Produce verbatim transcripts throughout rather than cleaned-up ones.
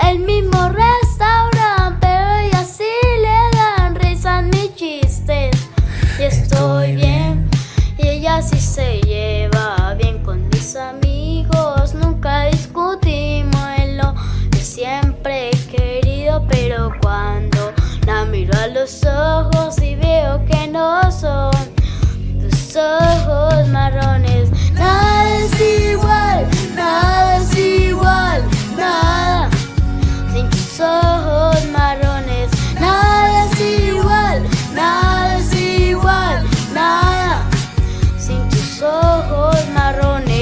el mismo restaurante, pero ella sí le dan risa a mis chistes. Y estoy bien, y ella sí se lleva bien con mis amigos. Nunca discutimos en lo que siempre he querido, pero cuando la miro a los ojos y veo que no son tus ojos marrones, nada es igual, nada es igual, nada. Sin tus ojos marrones, nada es igual, nada es igual, nada. Sin tus ojos marrones.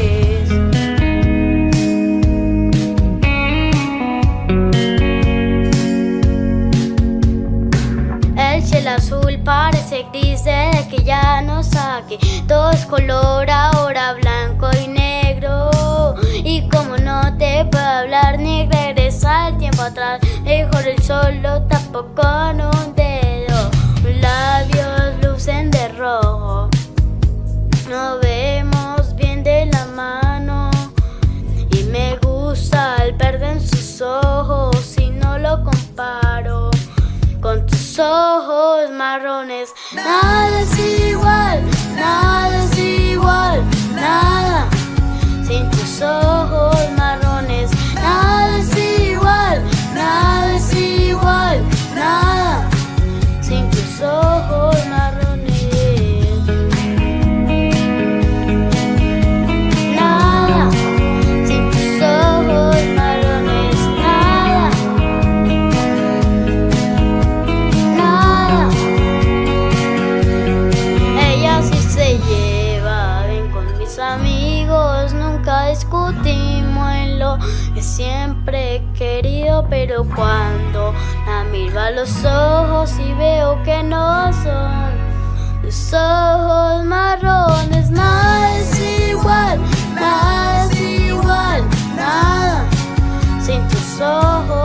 El cielo azul parece gris desde que ya no saque. Todo es color ahora blanco y negro. Y como no te puedo hablar ni regresar el tiempo atrás, mejor el sol lo tapo con un dedo. Mis labios lucen de rojo, no vemos bien de la mano. Y me gusta el verde en sus ojos y no lo comparo con tus ojos marrones. Nada es igual, nada es igual, nada. Sin tus ojos marrones, nada es igual, nada es igual, nada. Sin tus ojos marrones, nada. Sin tus ojos marrones, nada. Nada. Ella sí se lleva bien con mis amigos. Nunca discutimos en lo que siempre he querido, pero cuando la miro a los ojos y veo que no son los ojos marrones, nada es igual, nada es igual, nada. Sin tus ojos